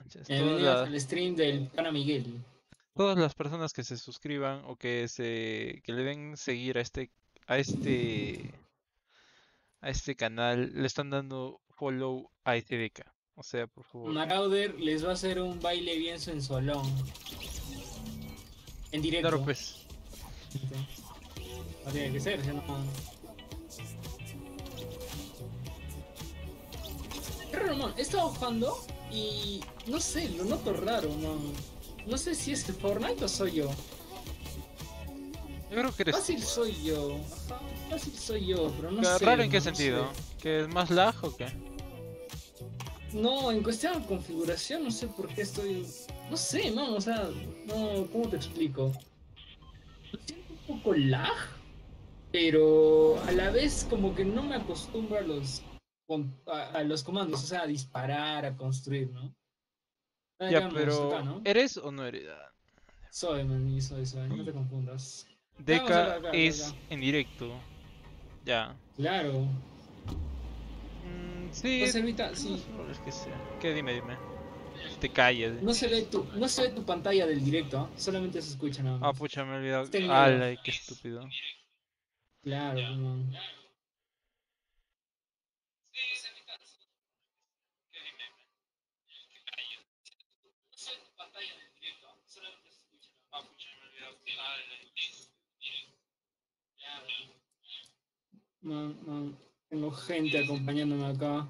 manches. Bienvenidos al stream del pana Miguel. Todas las personas que se suscriban o que le den seguir a este, a este canal le están dando follow a SDK. O sea, por favor. Marauder les va a hacer un baile bien sensualón. En Claro, directo. pues. No tiene que ser, si no. Es raro, man. He estado jugando y no sé, lo noto raro, man. No sé si es el Fortnite o soy yo. Yo creo que eres Fácil tú. soy yo. Ajá, fácil soy yo, pero no ¿Raro sé, en qué man, no sé. sentido? ¿Que es más lag o qué? No, en cuestión de configuración, no sé por qué estoy. No sé, man, o sea, no, ¿cómo te explico? Siento un poco lag, pero a la vez como que no me acostumbro a a los comandos, o sea, a disparar, a construir, ¿no? Ah, Ya, digamos, acá, pero ¿no? ¿eres o no eres? Soy, man, y soy, no te confundas. Veamos Deca acá. es en directo. Ya. Claro. Va a Sí, ser ahorita, lo más sí. probable es que sea. ¿Qué? Dime. Te calles. No se ve tu pantalla del directo, ¿ah? Solamente se escucha nada Ah, más. pucha, me he olvidado. Está en negro. ¡Hala! Qué estúpido. Claro, man. Man, tengo gente acompañándome acá.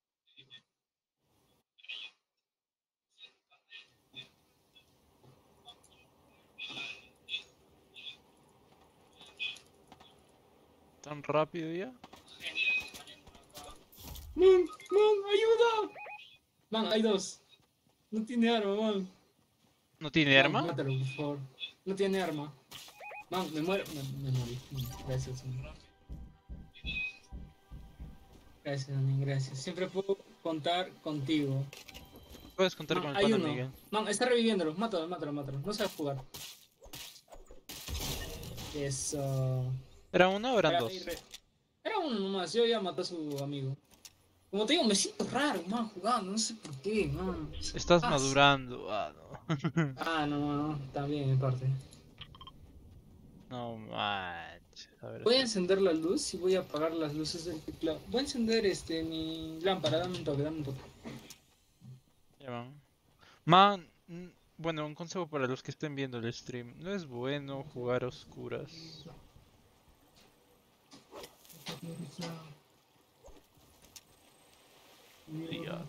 ¿Tan rápido ya? Man, ayuda. Man, hay dos. No tiene arma, man. ¿No tiene Man, arma? mátalo, por favor. No tiene arma. Man, me muero. Me morí. Man, gracias, man. Gracias, man, gracias. Siempre puedo contar contigo. Puedes contar Man, con el hay pana uno. Miguel. Man, está reviviéndolo. Mátalo. No sabe jugar. Eso. ¿Era uno o eran Era, dos? era uno nomás. Yo ya maté a su amigo. Como te digo, me siento raro, man, jugando. No sé por qué, man. ¿Qué Estás pasa? madurando. Ah, no. Ah, no, está bien, en parte. No manches. A ver, Voy a espera. encender la luz y voy a apagar las luces del teclado. Voy a encender mi lámpara, dame un toque. Ya van. Man, bueno, un consejo para los que estén viendo el stream. No es bueno jugar a oscuras. Ya.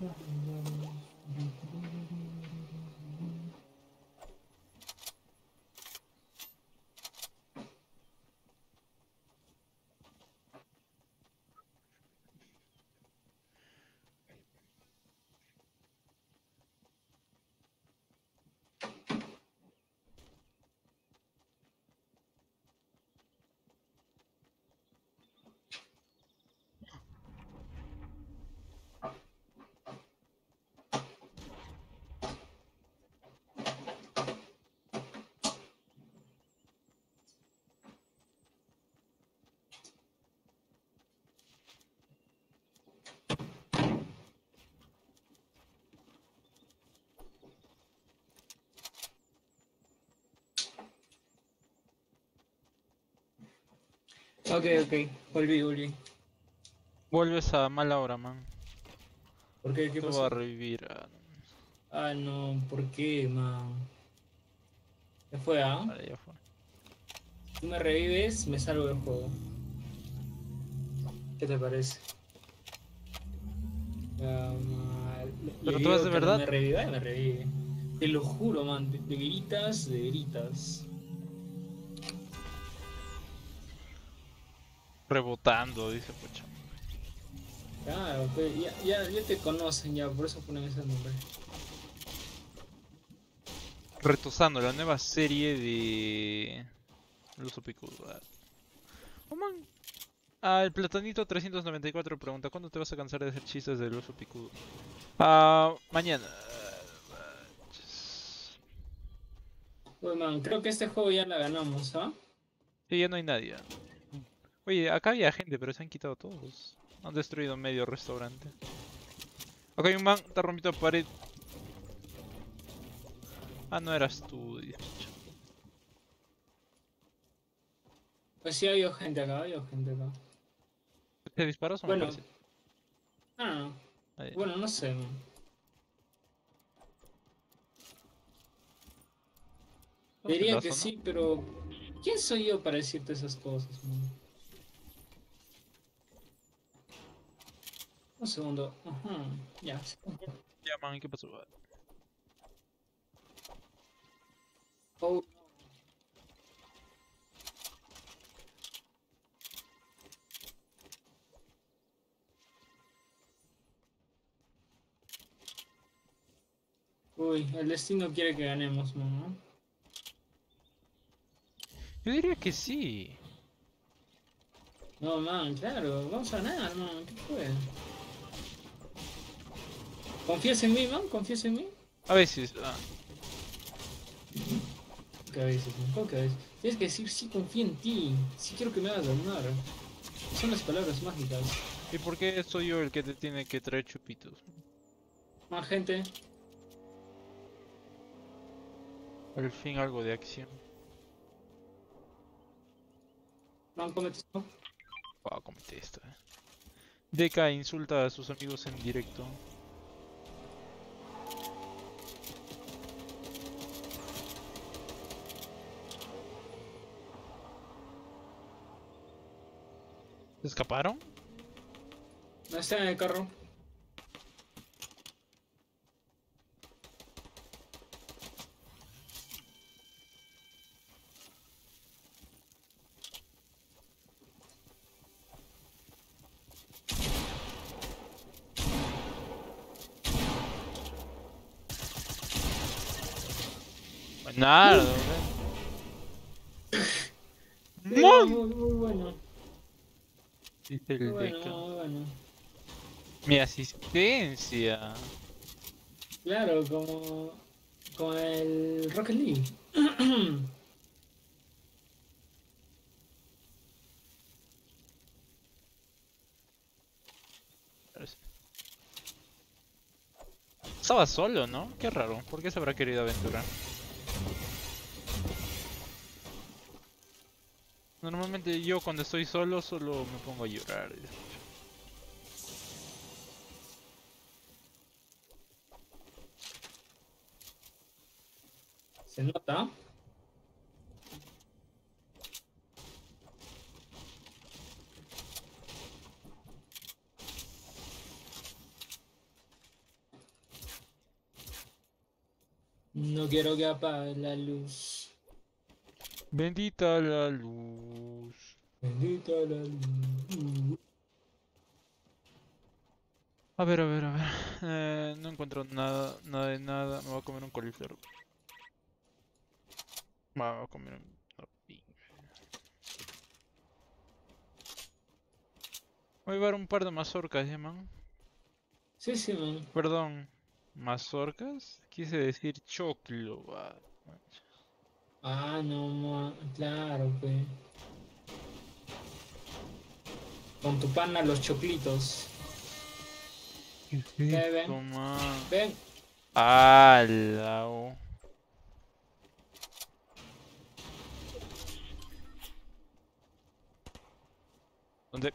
Ok, volví. Vuelves a mala hora, man. ¿Por qué? No ¿Qué te voy a pasó? revivir. No. Ah, no, ¿por qué, man? ¿Qué fue, ah? Vale, ya fue. Tú me revives, me salgo del juego. ¿Qué te parece? Ah, man, le ¿Pero tú vas de digo que no verdad? me reviva y me revive. Te lo juro, man, de gritas. Rebotando, dice Pocha. Claro, pues ya te conocen ya, por eso ponen ese nombre. Retosando, la nueva serie de... El oso picudo. Oh, man. Ah, el platanito 394 pregunta, ¿cuándo te vas a cansar de hacer chistes del oso picudo? Ah, mañana. Pues man, creo que este juego ya la ganamos, ¿ah? Sí, ya no hay nadie. Oye, acá había gente, pero se han quitado todos. Han destruido medio restaurante. Ok, un man está rompiendo pared. Ah, no eras tú. Dios. Pues sí, había gente acá, había gente acá. ¿Te disparas o me Bueno, parece? ah, Ahí. bueno, no sé. Estamos en Diría la que zona. sí, pero ¿quién soy yo para decirte esas cosas, man? Un segundo. Ajá, ya. Ya, man, ¿qué pasó? Oh, uy, el destino quiere que ganemos, man, ¿no? Yo diría que sí. No, man, claro, vamos a ganar, man, ¿qué fue? ¿Confías en mí, man? ¿Confías en mí? A veces. ¿Qué veces, man? ¿Cómo que a veces? Tienes que decir sí confío en ti, sí quiero que me hagas ganar. Son las palabras mágicas. ¿Y por qué soy yo el que te tiene que traer chupitos? Más gente, Al fin algo de acción. man, cómete esto. Ah, comete esto. Deca insulta a sus amigos en directo. ¿Se escaparon? No está en el carro. Buenardo, Sí, man, ¡Mon! muy bueno. Dice Muy el bueno, Deca. muy bueno. Mi asistencia. Claro, como el Rocket League. Estaba solo, ¿no? Qué raro. ¿Por qué se habrá querido aventurar? Normalmente yo cuando estoy solo, solo me pongo a llorar. Se nota. No quiero que apague la luz. Bendita la luz. Bendita la luz. A ver, a ver, a ver. No encuentro nada, nada de nada. Me voy a comer un coliflor. Me voy a comer un... Voy a llevar un par de mazorcas, ¿ya, man? Sí, sí, man. Perdón. ¿Mazorcas? Quise decir choclo. Ah, no, man. Claro, pues. Con tu pana los choclitos. ¿Qué es Ven, esto, man? ven. ¡Hala! ¿Dónde?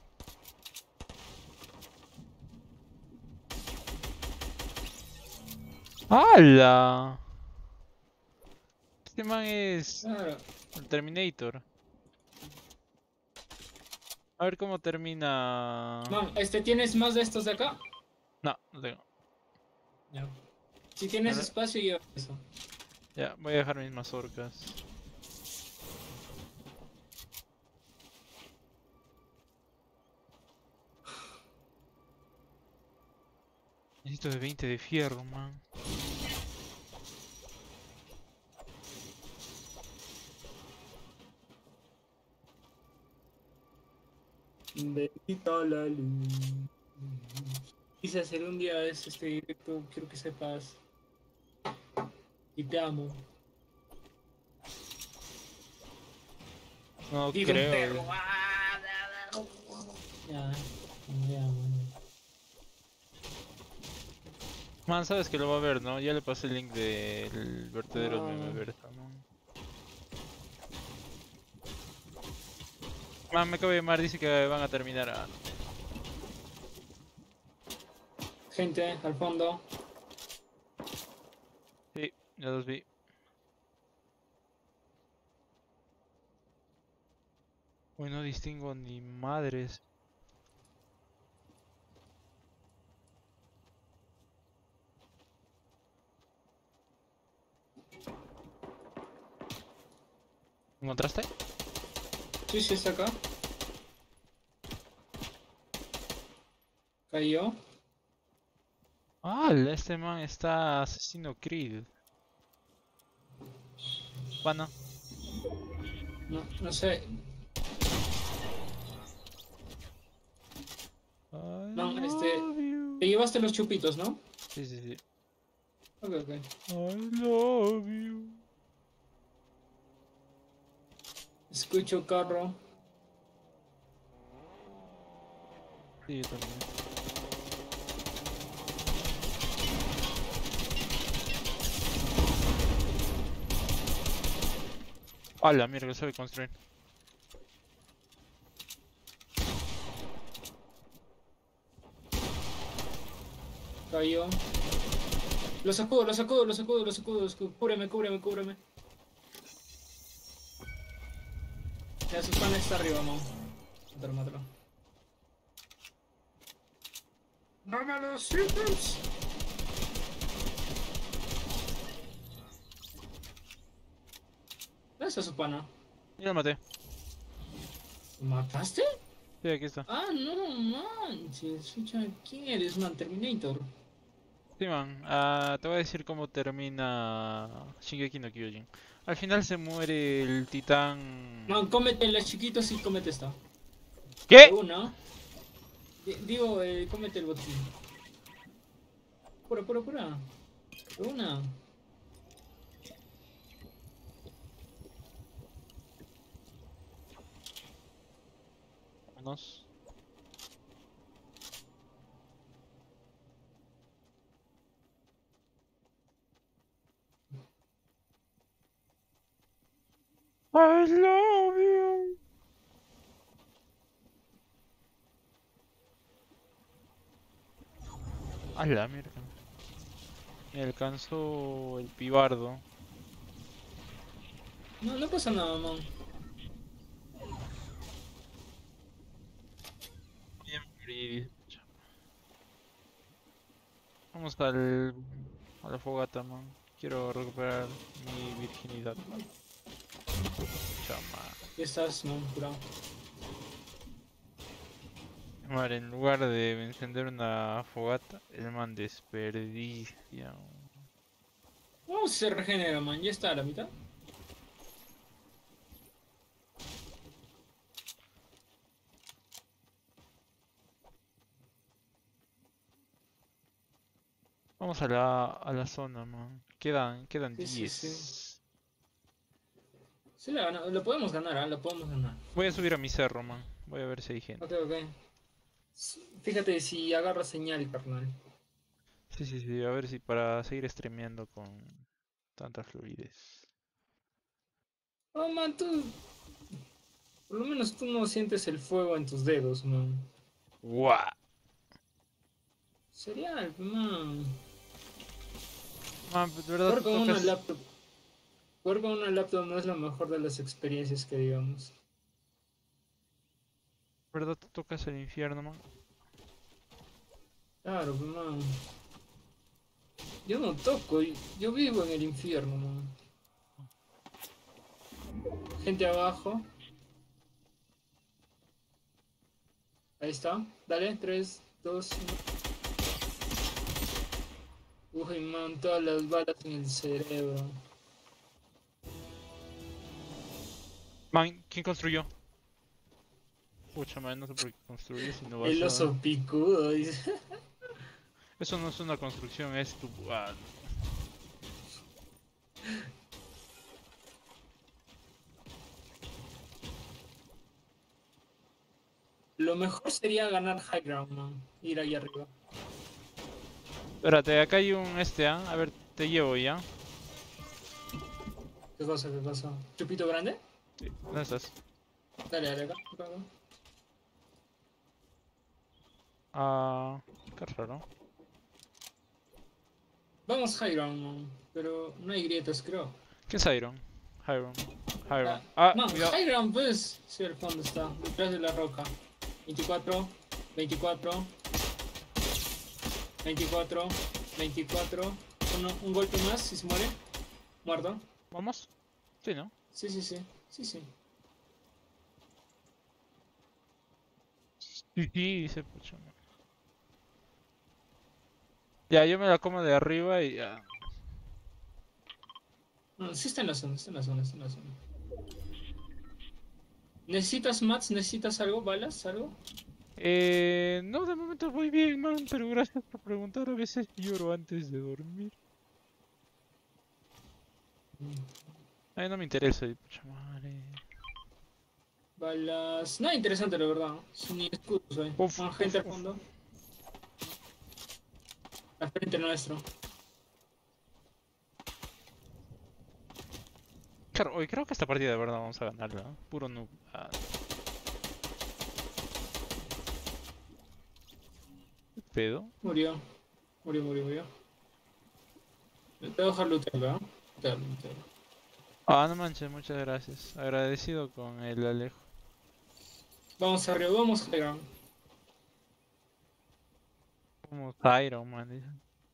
¡Hala! Este man es Claro. el Terminator. A ver cómo termina. Man, ¿tienes más de estos de acá? No, no tengo. Ya. Si tienes Ahora- espacio, lleva eso. Ya, voy a dejar mis mazorcas. Necesito de 20 de fierro, man. Bendita la luz. Quise hacer un día este directo, quiero que sepas. Y te amo. No Vive un creo. perro. Ya, ya, bueno. Man, sabes que lo va a ver, ¿no? Ya le pasé el link del vertedero meme No. verso, ¿no? Man, me acaba de llamar, dice que van a terminar. Ah, no. Gente, al fondo. Sí, ya los vi. Uy, no distingo ni madres. ¿Encontraste? Sí, sí, está acá. Cayó. Ah, este man está asesino Creed. Bueno, No, no sé. I No, love te you. llevaste los chupitos, ¿no? Sí, sí, sí. Ok, ok. I love you. Escucho carro. Sí, yo también. Hola, mira que sabe construir. Cayó. Lo sacudo, lo sacudo, lo sacudo, lo sacudo, lo sacudo. Cúbreme, cúbreme, cúbreme. Ya su pan está arriba, man. Mátalo, mátalo. ¡Dame los ítems! ¿Dónde está su pana? Ya lo maté. ¿Lo mataste? Sí, aquí está. Ah, no manches. Escucha, ¿quién eres, man? Terminator. Sí, man. Te voy a decir cómo termina Shingeki no Kyojin. Al final se muere el titán. Man, cómete las chiquitos y cómete esta. De ¿Qué? una. Digo, cómete el botín. Pura, pura, pura. De una. Vámonos. I love you. A la mierda. Me alcanzó el pibardo. No, no pasa nada, man. Bien, morir. Vamos a la fogata, man. Quiero recuperar mi virginidad. Chama. Ya estás, man, curado. Madre, en lugar de encender una fogata, el man desperdicia. ¿Cómo se regenera, man? Ya está a la mitad. Vamos a la zona, man. Quedan Sí, sí, sí. 10. Sí, lo podemos ganar, ¿ah? Lo podemos ganar. Voy a subir a mi cerro, man. Voy a ver si hay gente. Ok, ok. Fíjate si agarra señal, carnal. Sí, sí, sí. A ver si para seguir streameando con tanta fluidez. Oh, man, tú. Por lo menos tú no sientes el fuego en tus dedos, man. ¡Guau! Serial, man. Man, de verdad Jugar tú con una tocas. laptop. Jugar con una laptop no es la mejor de las experiencias que digamos. ¿De verdad tú tocas el infierno, man? Claro, man. Yo no toco, yo vivo en el infierno, man. Gente abajo. Ahí está. Dale, 3, 2, 1. Uy, man, todas las balas en el cerebro. Man, ¿quién construyó? Pucha, man, no sé por qué construir si no El vas a. oso picudo, dice. Eso no es una construcción, es tu. Lo mejor sería ganar high ground, man. Ir ahí arriba. Espérate, acá hay un A ver, te llevo ya. ¿Qué cosa? ¿Qué cosa? ¿Chupito grande? Sí, ¿dónde estás? Dale, dale, acá, acá, acá. Ah, qué raro. Vamos High Ground, man. Pero no hay grietas, creo. ¿Qué es Iron? Iron. Ah, Iron. Ah, man, cuidado. High Ground, pues. Sí, al fondo está. Detrás de la roca. 24, 24, 24, 24. Un golpe más y se muere. Muerto. ¿Vamos? Sí, ¿no? Sí, sí, sí. Sí, sí. Sí, sí, dice pucha. Ya, yo me la como de arriba y ya. No, sí está en la zona, está en la zona, está en la zona. ¿Necesitas mats? ¿Necesitas algo? ¿Balas? ¿Algo? No, de momento voy bien, man, pero gracias por preguntar. A veces lloro antes de dormir. Ay, no me interesa, y pucha madre. Balas. Nada interesante, la verdad. Sin ni escudos hoy. Uf, Más gente uf, al uf. fondo. Al frente nuestro. Claro, hoy creo que esta partida de verdad vamos a ganarla, ¿no? Puro noob. Ah, ¿qué pedo? Murió. Murió, murió, murió. Te voy a dejar lootearlo, ¿eh? Lootearlo, lootearlo. Ah, no manches, muchas gracias. Agradecido con el Alejo. Vamos arriba, vamos arriba. Como Iron Man, dice.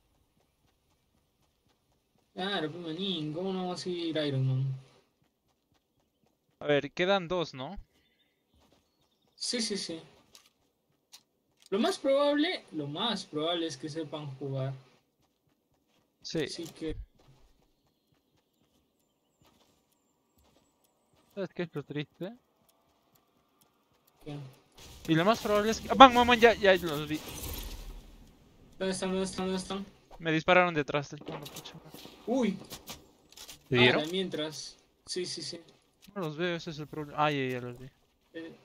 Claro, pues manín, ¿cómo no vamos a ir Iron Man? A ver, quedan dos, ¿no? Sí, sí, sí. Lo más probable es que sepan jugar. Sí. Así que, ¿Sabes qué es lo triste? ¿qué? Y lo más probable es que... ¡Ah, ¡Van, mamá! Ya, ya los vi. ¿Dónde están? ¿Dónde están? ¿Dónde están? Me dispararon detrás del fondo, pucha madre. Uy, ¿Te ah, dieron? la mientras. Sí, sí, sí. No los veo, ese es el problema. Ah, ya los vi. Eh,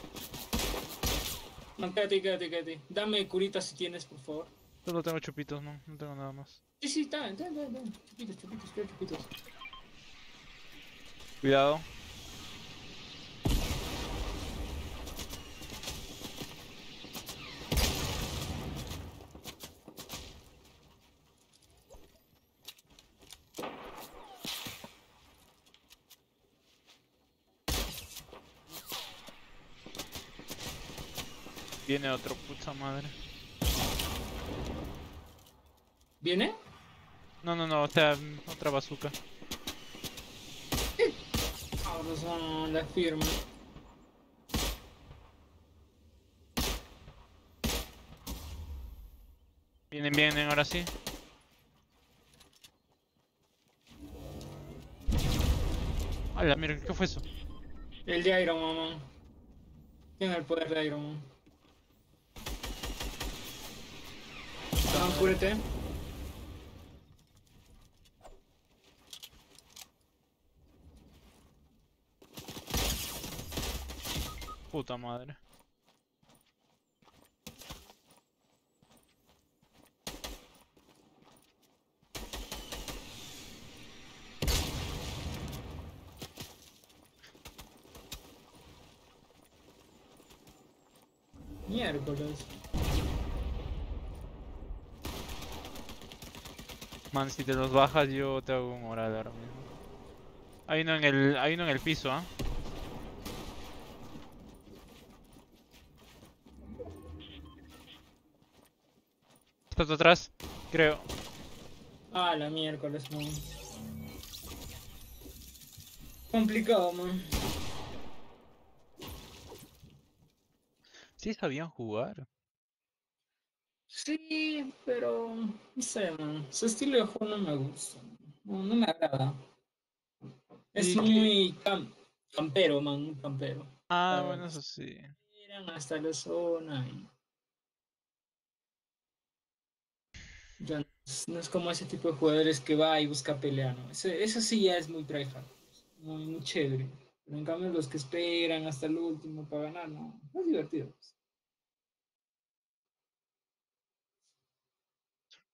no, quédate, quédate, quédate. Dame curita si tienes, por favor. Solo tengo chupitos, no, no tengo nada más. Sí, sí, está, está, está, está. Chupitos, chupitos, quiero chupitos. Cuidado. Viene otro, puta madre. ¿Viene? No, no, no, o sea, otra bazooka. Ahora son la firma. Vienen, vienen, ahora sí. Hala, mira, ¿qué fue eso? El de Iron Man, man. Tiene el poder de Iron Man. Puta Ah, madre. cúrete. Puta madre. Miércoles. Man, si te los bajas, yo te hago un oral ahora mismo. Hay uno en el piso, ¿ah? Está tú atrás, creo. Ah, la miércoles, man. Complicado, man. Sí sabían jugar. Sí, pero no sé, man. Su estilo de juego no me gusta. No, no me agrada. Es ¿Y qué? muy campero, man, muy campero. Ah, Ah, bueno, eso sí. miran hasta la zona y ya no es como ese tipo de jugadores que va y busca pelea, ¿no? Eso sí ya es muy tryhard, muy, muy chévere. Pero en cambio los que esperan hasta el último para ganar, no, no es divertido.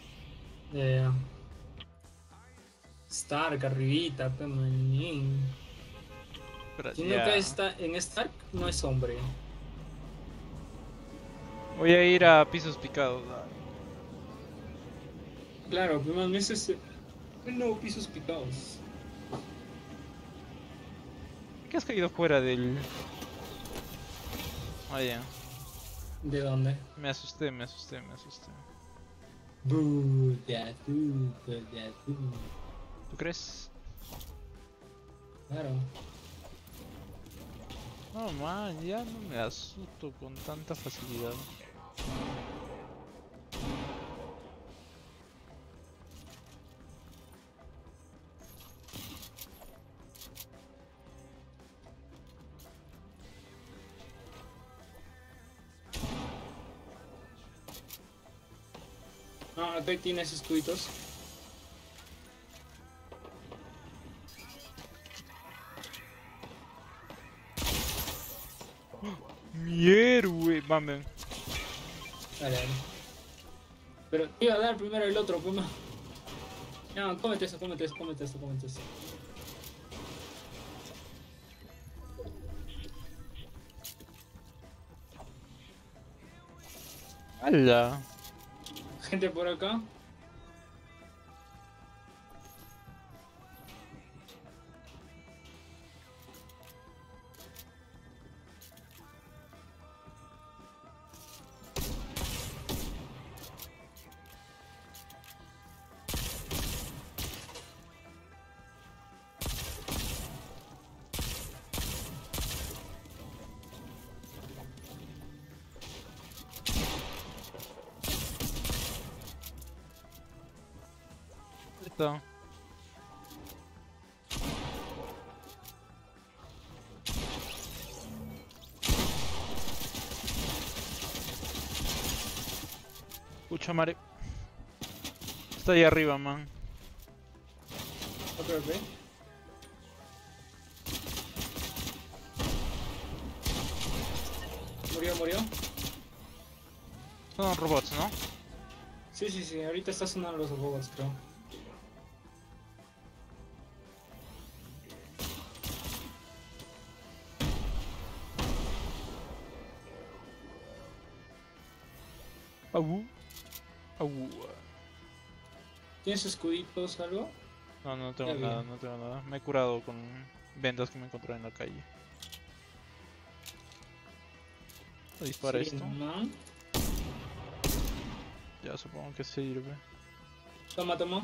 Eh, Stark, arribita, pe, manín. Espera, Si ya. nunca está en Stark, no es hombre. Voy a ir a pisos picados. Claro, pero man, ese es el nuevo pisos picados. ¿Qué has caído fuera del...? Ah, ya. ¿De dónde? Me asusté, me asusté, me asusté. Buda, Buda, ¿Tú crees? claro. No, man, ya no me asusto con tanta facilidad. Ah, acá tienes escuditos. Mi héroe, mamen. Dale, dale. Pero te iba a dar primero el otro, pues. No, cómete eso, cómete eso, cómete eso, cómete eso. ¡Hala! Gente por acá. Listo. Pucha madre. Está ahí arriba, man. Ok, ok. Murió, murió. Son robots, ¿no? Sí, sí, sí, ahorita está sonando los robots, creo. Au. Au. ¿Tienes escuditos o algo? No, no tengo Ya vi. nada, no tengo nada. Me he curado con vendas que me encontré en la calle. Dispara Sí, esto. no. Ya supongo que sirve. Toma, toma.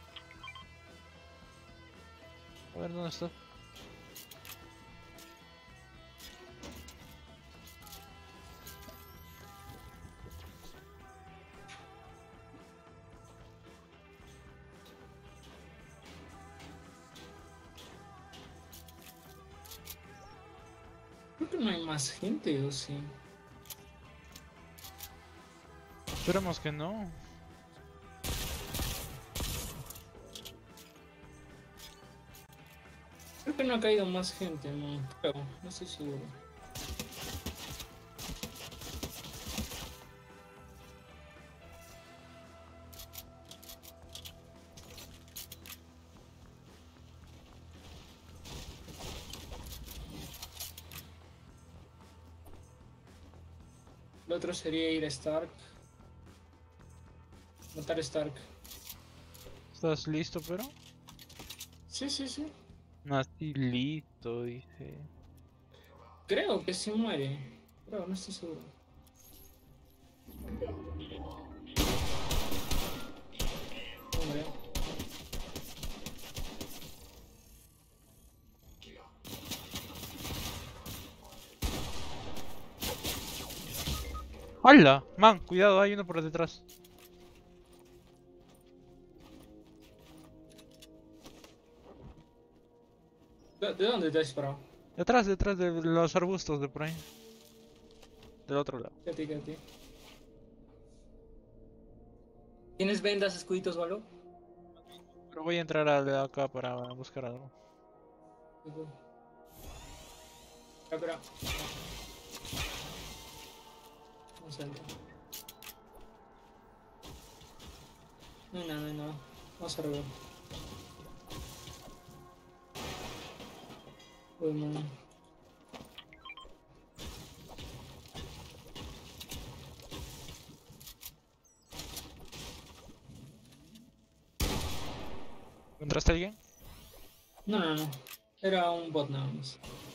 A ver, ¿dónde está? Creo que no hay más gente, ¿o sí? Esperemos que no. Creo que no ha caído más gente, no. Creo, no estoy seguro. El otro sería ir a Stark. Matar a Stark. ¿Estás listo, pero? Sí, sí, sí. No, estoy listo, dije. Creo que sí muere. Pero no estoy seguro. Hombre. ¡Hala! Man, cuidado, hay uno por detrás. ¿De dónde te has disparado? Detrás, detrás de los arbustos de por ahí. Del otro lado. Quédate, quédate. ¿Tienes vendas, escuditos o algo? Pero voy a entrar a acá para buscar algo. Espera, espera. No sé. No hay nada, no hay nada. Vamos a rever. Uy, man. ¿Encontraste a alguien? No, no, no. Era un bot nada más.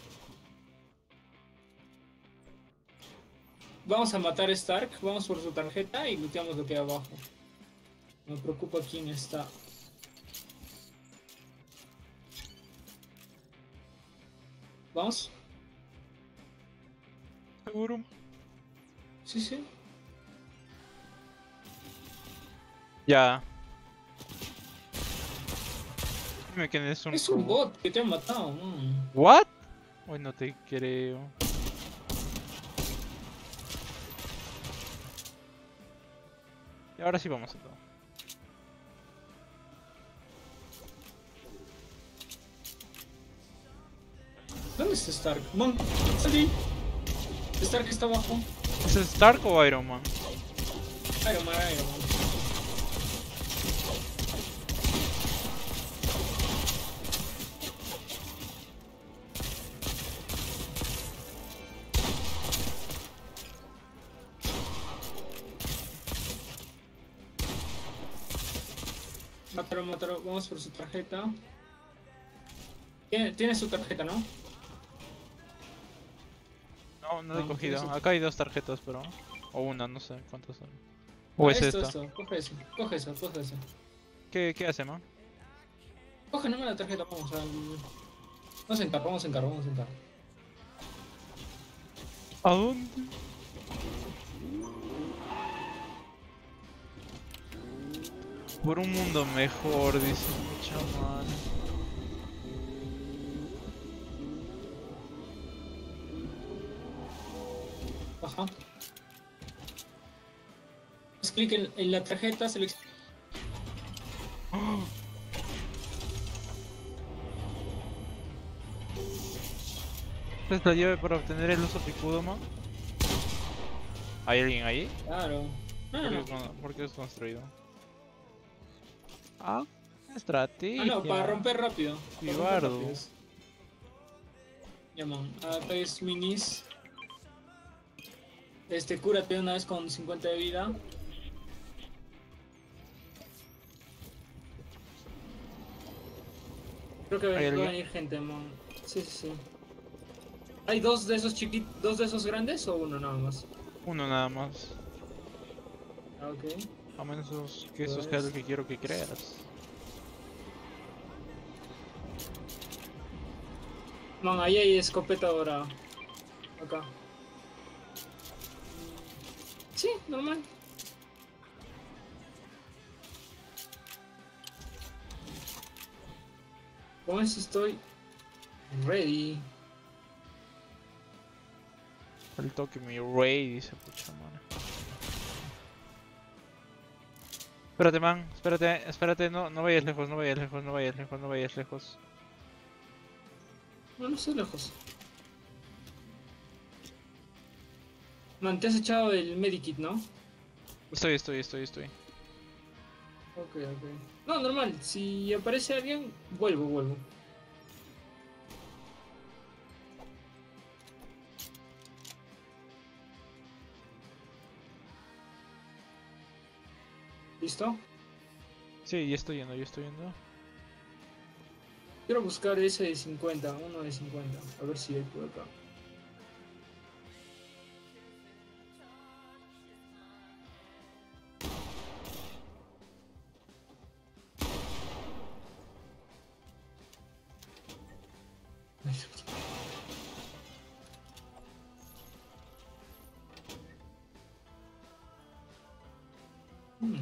Vamos a matar a Stark, vamos por su tarjeta y looteamos lo que hay abajo. Me preocupa quién está. ¿Vamos? Seguro. Sí, sí. Ya. Dime quién es un Es un robot. bot que te ha matado, man. ¿What? Hoy no te creo. Y ahora sí vamos a todo. ¿Dónde está Stark? Man, salí. Stark está abajo. ¿Es Stark o Iron Man? Iron Man, Iron Man. Mataron, mataron. Vamos por su tarjeta. Tiene su tarjeta, ¿no? No, no la he No, cogido. tienes- Acá hay 2 tarjetas, pero... O una, no sé cuántas son. O Ah, es esta. esto. Coge eso, coge eso, coge eso. ¿Qué hace, man? Coge nomás la tarjeta, vamos a... Vamos en carro, vamos en carro, vamos en carro. ¿A dónde? Por un mundo mejor, dice mi chamán. Ajá. Haz clic en la tarjeta, selecciona. ¿Esta es la llave para obtener el uso picudo, man? ¿Hay alguien ahí? Claro. ¿Por qué es construido? Ah, estrategia. No, para romper rápido. Para romper Pibardo. rápido. Ya, man. Acá es minis. Cúrate una vez con 50 de vida. Creo que va ¿Hay a alguien? venir gente, man. Sí, sí, sí. ¿Hay dos de esos chiquitos, dos de esos grandes o uno nada más? Uno nada más. Ah, ok. A menos que eso sea Pues- lo que quiero que creas. Man, ahí hay escopeta ahora. Acá. Sí, normal. Con eso estoy ready. El toque mi rey, dice pucha madre. Espérate, man, espérate, no vayas lejos, no vayas lejos, no vayas lejos, no vayas lejos. No, no estoy lejos. Man, te has echado el medikit, ¿no? Estoy. Ok, ok. No, normal. Si aparece alguien, vuelvo. ¿Listo? Sí, ya estoy yendo. Quiero buscar ese de 50, uno de 50. A ver si hay por acá. Hmm.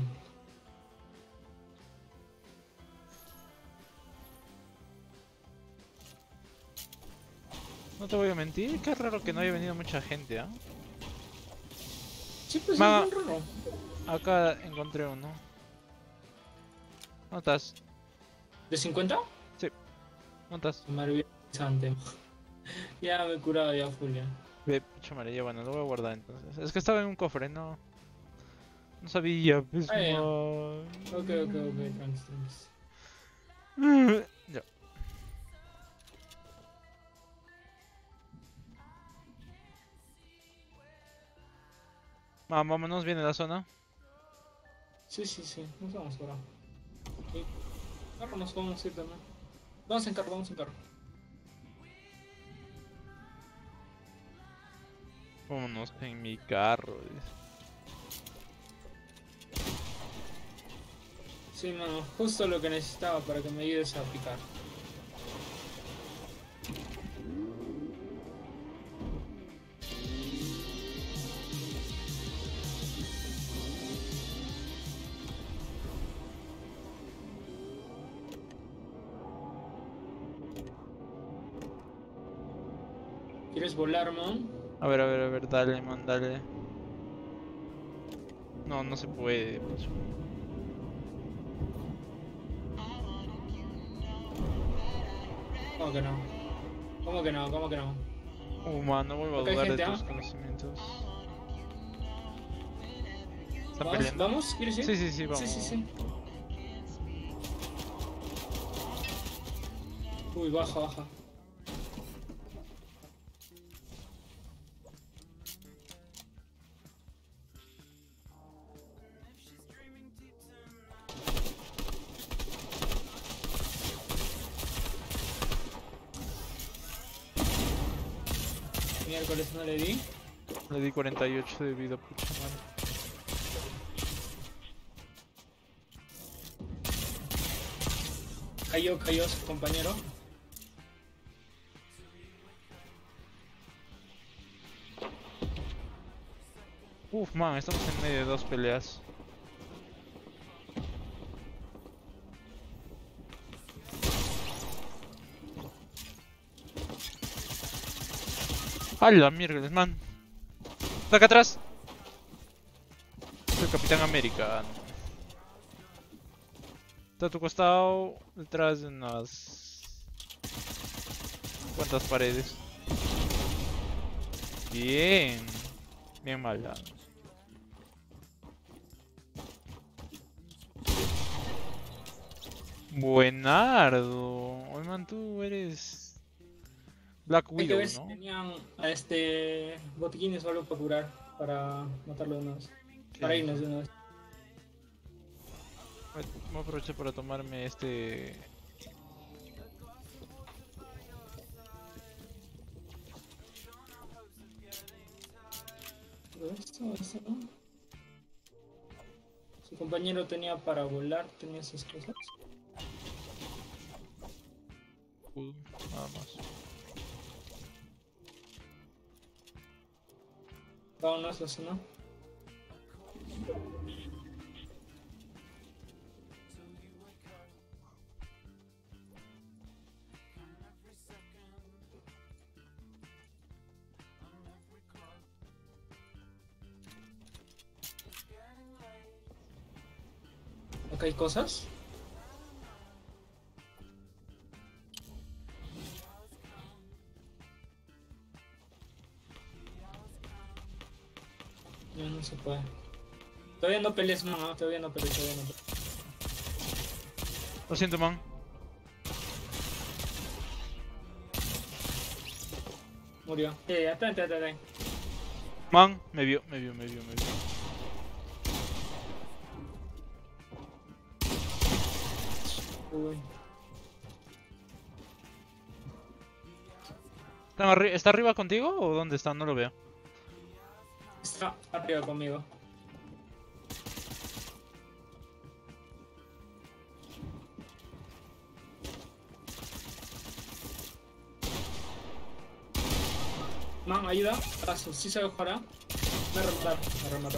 No te voy a mentir, qué raro que no haya venido mucha gente, ¿ah? Sí, pues Ma- es bien raro. Acá encontré uno. ¿Dónde estás? ¿De 50? ¿Dónde estás? Maravillante. Ya me he curado ya, Julia. Ve, pucha madre, ya bueno, lo voy a guardar entonces. Es que estaba en un cofre, no No sabía, pues, Ah, ya. man. Ok, tranquis, tranquis. Ya. Vámonos, viene la zona. Sí, nos vamos ahora. Y carro nos podemos ir también. Vamos en carro. Vámonos en mi carro. Dice. Sí, mano, justo lo que necesitaba para que me ayudes a picar. ¿Quieres volar, man? A ver, dale, man, dale. No, no se puede, pues. ¿Cómo que no? ¿Cómo que no? ¿Cómo que no? Man, no vuelvo a Acá hay dudar de gente, ¿ah? tus conocimientos. ¿Están ¿Vamos? peleando? ¿Vamos? ¿Quieres ir? Sí, vamos. Sí. Uy, baja. Miércoles no le di. Le di 48 de vida, pucha madre. Cayó su compañero. Uf, man, estamos en medio de dos peleas. ¡A la miércoles, man! ¡Está acá atrás! Es el Capitán América. Está a tu costado, detrás de unas... ¿Cuántas paredes? Bien. Bien mala. Buenardo. Oye, man, tú eres... Black Hay que Widow, ver si ¿no? tenían botiquines o algo para curar, para matarlo de una vez. Para Sí, irnos sí. de una vez. Voy a aprovechar para tomarme este... Pero esto no. Su compañero tenía para volar, tenía esas cosas. Nada más. Vámonos, eso no. Acá hay cosas. No se puede. Todavía no pelees, no, todavía no pelees. Lo siento, man. Murió. Atrás. Man, me vio. Uy. ¿Está arriba contigo o dónde está? No lo veo. Está arriba conmigo. Man, ayuda. Paso, sí se jugará. Me remató.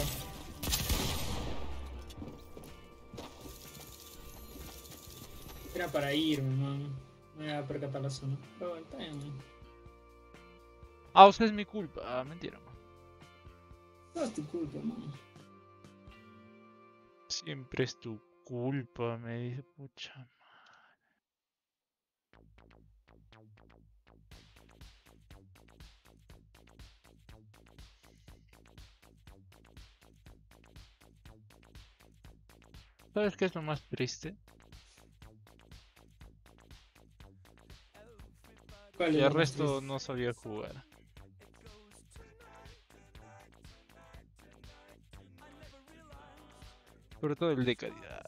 Era para irme, man. Me voy a percatar la zona. Pero bueno, está bien, man. Ah, o sea, es mi culpa. Ah, mentira, man. No es tu culpa, man. Siempre es tu culpa, me dice, pucha. ¿Sabes qué es lo más triste? ¿Cuál Y es el lo más resto triste? no sabía jugar. Sobre todo el de calidad.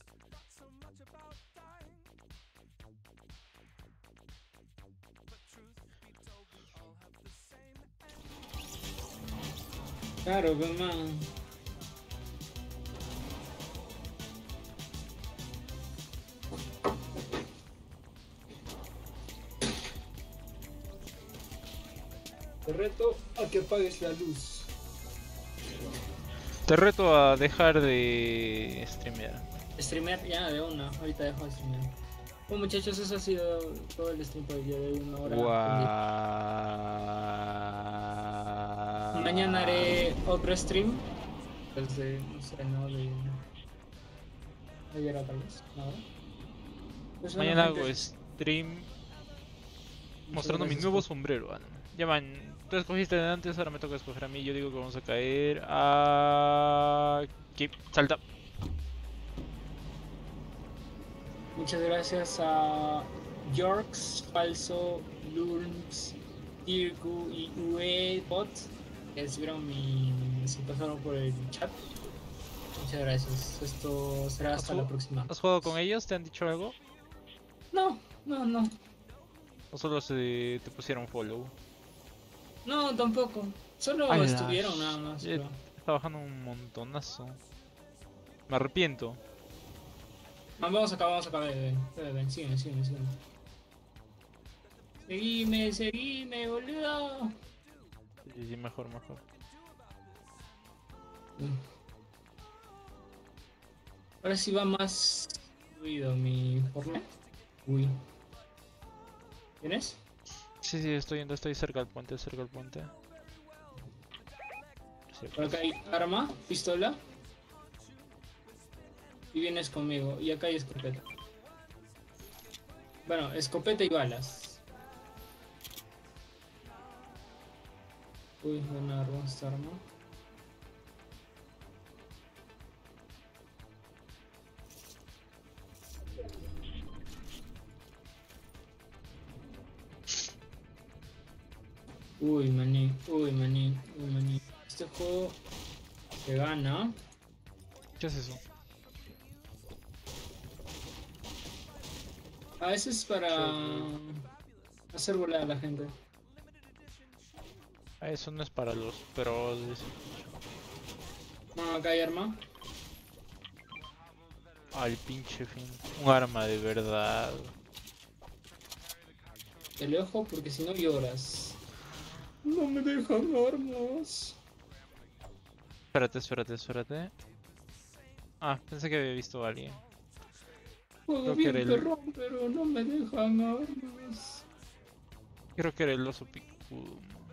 Claro, pues, man. Te reto a que apagues la luz. Te reto a dejar de streamear. Streamear ya de una, ahorita dejo de streamear. Bueno muchachos, eso ha sido todo el stream por el día de hoy, 1 hora. Guau. Mañana haré otro stream. Desde, no sé, no de ayer a tal vez, ¿no? Pues bueno, Mañana gente, hago stream muchas mostrando mi gracias nuevo por- sombrero. Ya man, tú escogiste de antes, ahora me toca escoger a mí. Yo digo que vamos a caer aquí. Salta. Muchas gracias a Yorks, Falso, Lurms, Tirku y Uebot que se pasaron por el chat. Muchas gracias. Esto será hasta la próxima. ¿Has jugado con ellos? ¿Te han dicho algo? No. ¿O solo te pusieron follow? No, tampoco. Solo Ala, estuvieron nada más. shit. Pero... Está bajando un montonazo. Me arrepiento. Vamos acá, ven, sígueme. Seguime, boludo. Sí, mejor. Ahora sí va más fluido mi Fortnite. Uy. ¿Tienes? Sí, estoy cerca del puente, Sí, Por acá hay arma, pistola. Y vienes conmigo. Y acá hay escopeta. Bueno, escopeta y balas. Uy, buena arma esta arma. Uy, maní. Este juego se gana. ¿Qué es eso? A veces es para hacer volar a la gente. Eso no es para los pros. No, acá hay arma. Al pinche fin. Un arma de verdad. El ojo porque si no lloras. No me dejan armas. Espérate. Ah, pensé que había visto a alguien. Juego Creo que bien era el- perrón, pero no me dejan armas. Creo que era el oso picudo.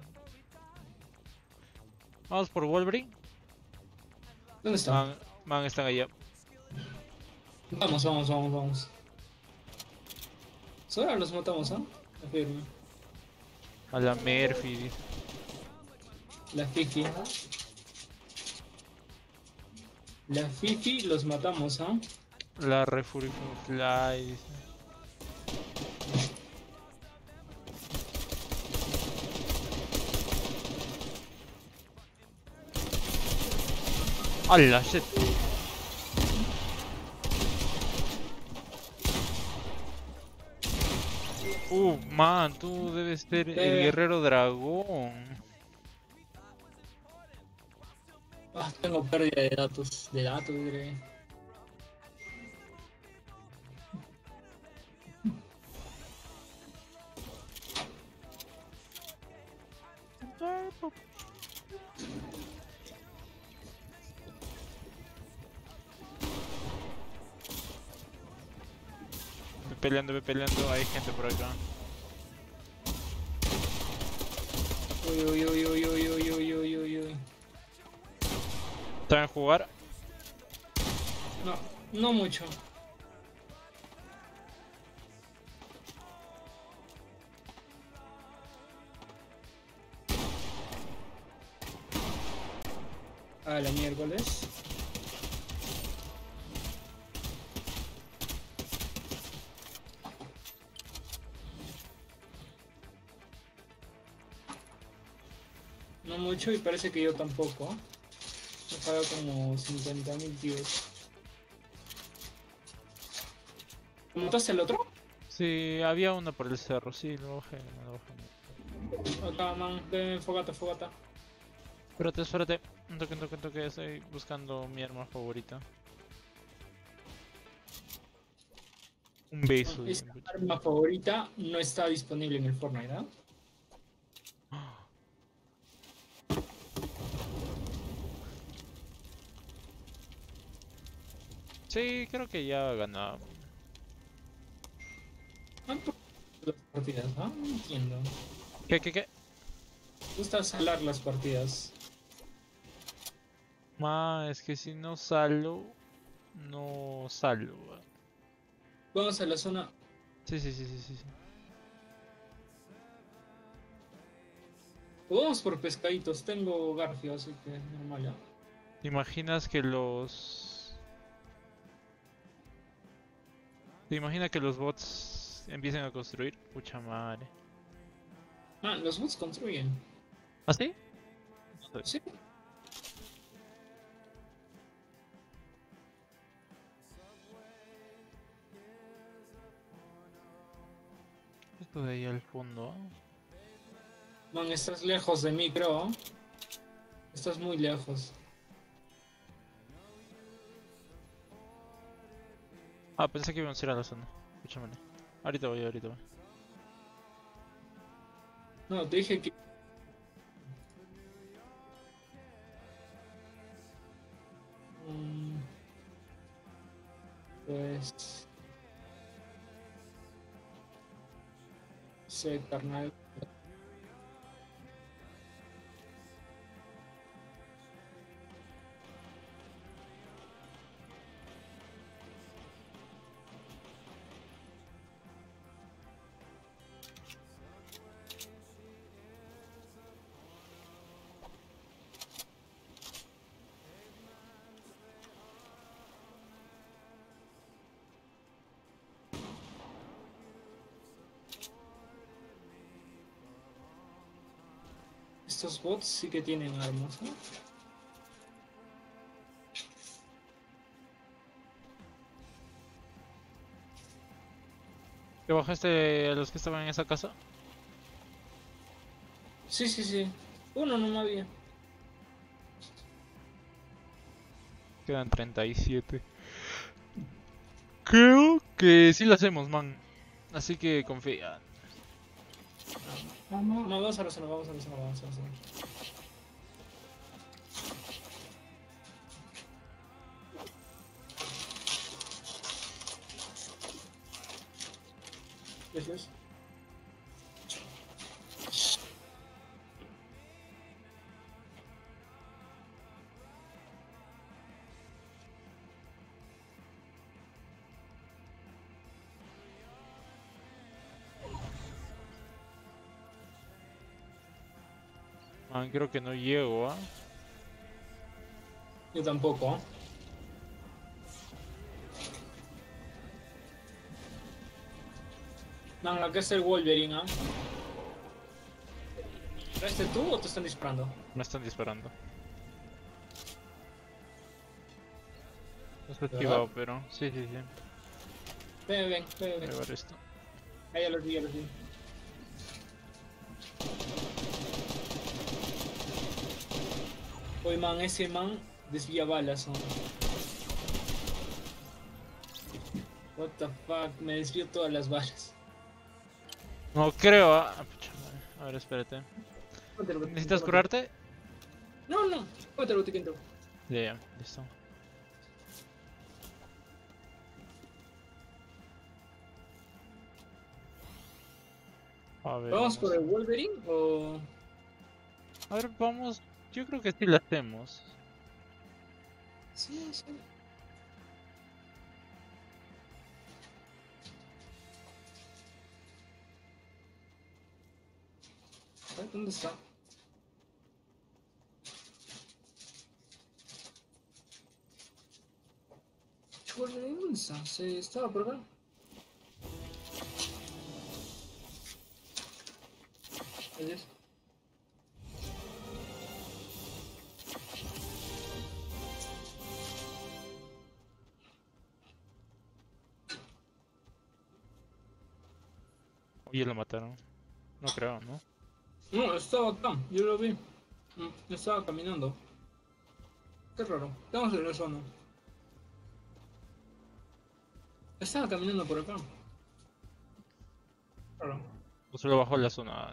Vamos por Wolverine. ¿Dónde está? Están allá. Vamos. Ahora los matamos, ¿ah? Afirme. A la Murphy. Dice. La Fifi los matamos, ¿ah? La Refurify. Dice. ¡Hala, shit! Man, tú debes ser el guerrero dragón. Ah, tengo pérdida de datos. Diré. Ve peleando, hay gente por acá. Uy. ¿Saben jugar? No mucho. Ah, la miércoles. no mucho y parece que yo tampoco. Me paga como 50.000 tíos. ¿Mataste al otro? Sí, había uno por el cerro, sí, lo bajé, lo bajé. Acá, man, fogata, fogata. Espérate, espérate. Un toque, estoy buscando mi arma favorita. Un beso, Esa dicen. arma favorita no está disponible en el Fortnite, ¿no? Sí, creo que ya ganaba. ¿Cuánto las partidas? ¿Ah? No entiendo. ¿Qué? Gusta salar las partidas. Es que si no salgo, no salgo. Vamos a la zona. Sí. Vamos por pescaditos. Tengo garfio, así que normal ya. ¿Te imaginas que los... ¿Te imaginas que los bots empiecen a construir? Pucha madre. Ah, los bots construyen. ¿Ah, sí? Sí. Esto de ahí al fondo. Man, estás lejos de mí, creo. Estás muy lejos. Ah, pensé que íbamos a ir a la zona. Escúchame. Ahorita voy. No, te dije que. Mm, Pues. No sé, carnal. Estos bots sí que tienen armas, ¿no? ¿Te bajaste a los que estaban en esa casa? Sí. Uno no me había. Quedan 37. Creo que sí lo hacemos, man. Así que confía. Vamos a la zona, vamos a la zona. Gracias. Man, creo que no llego, ¿ah? Yo tampoco, ¿eh? Man, acá está el Wolverine, ¿ah? ¿Traiste tú o te están disparando? Me están disparando. No está esquivado, pero... Sí. Ven. Voy a llevar esto. Ahí ya los vi. Oye, man, ese man desvía balas, ¿no? What the fuck, me desvió todas las balas. No creo, ¿ah? Pucha madre. A ver, espérate. ¿Necesitas curarte? No, cómete el botiquín. Ya, listo. A ver, ¿Vamos por el Wolverine o...? A ver, vamos. Yo creo que sí lo hacemos. Sí. A ver, ¿dónde está? Wolverine, ¿dónde está? Se estaba por acá. Adiós. Oye, lo mataron. No creo, ¿no? No, estaba acá, yo lo vi. Estaba caminando. Qué raro, estamos en la zona. Estaba caminando por acá. Raro. O solo bajó la zona.